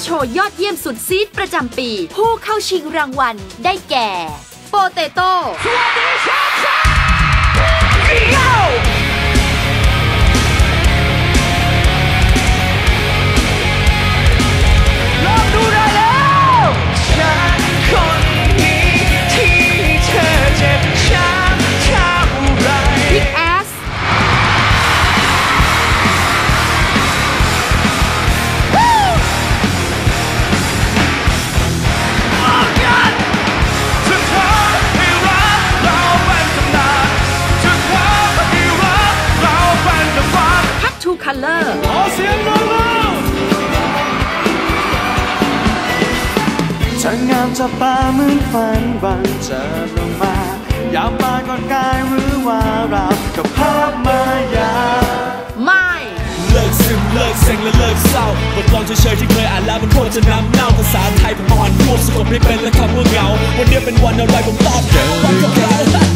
โชว์ยอดเยี่ยมสุดซีดประจำปีผู้เข้าชิงรางวัลได้แก่โปเตโต้Color ขอเสียงดังเธองามจะตาเหมือนฝันบังเจอลงมายามปาก่อนกายหรือว่าเรากับภาพมายาไม่เลิกซึมเลิกเซ็งและเลิกเศร้าบทกลอนเฉยๆที่เคยอ่านแล้วมันโคตรจะน้ำเน่าภาษาไทยผมอ่อนรวบสะกดไม่เป็นและคำว่าเหงาวันนี้เป็นวันอะไรผมตอบวันกับเรา